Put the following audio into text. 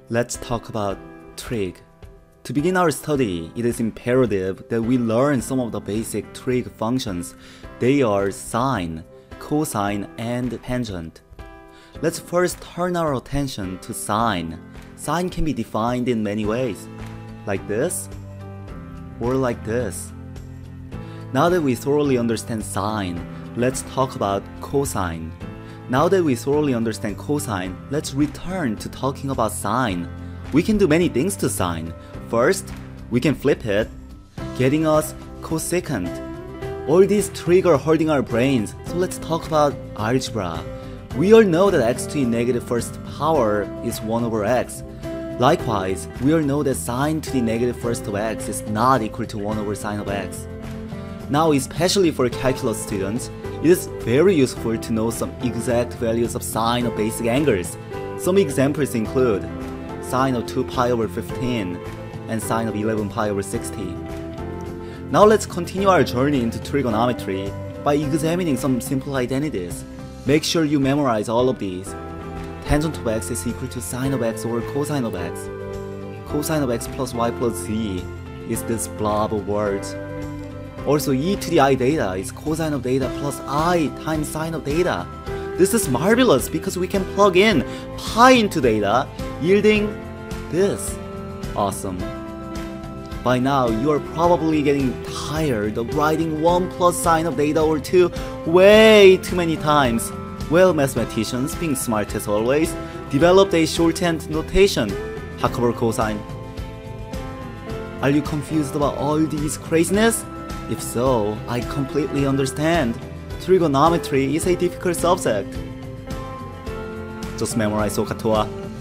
Let's talk about trig. To begin our study, it is imperative that we learn some of the basic trig functions. They are sine, cosine, and tangent. Let's first turn our attention to sine. Sine can be defined in many ways, like this, or like this. Now that we thoroughly understand sine, let's talk about cosine. Now that we thoroughly understand cosine, let's return to talking about sine. We can do many things to sine. First, we can flip it, getting us cosecant. All these trig are hurting our brains, so let's talk about algebra. We all know that x to the negative first power is 1 over x. Likewise, we all know that sine to the negative first of x is not equal to 1 over sine of x. Now, especially for calculus students, it is very useful to know some exact values of sine of basic angles. Some examples include sine of 2 pi over 15 and sine of 11 pi over 60. Now let's continue our journey into trigonometry by examining some simple identities. Make sure you memorize all of these. Tangent of x is equal to sine of x over cosine of x. Cosine of x plus y plus z is this blob of words. Also, e to the I data is cosine of data plus I times sine of data. This is marvelous because we can plug in pi into data, yielding this. Awesome. By now, you are probably getting tired of writing 1 plus sine of data or 2 way too many times. Well, mathematicians, being smart as always, developed a shorthand notation, Hacover cosine. Are you confused about all these craziness? If so, I completely understand. Trigonometry is a difficult subject. Just memorize SOHCAHTOA.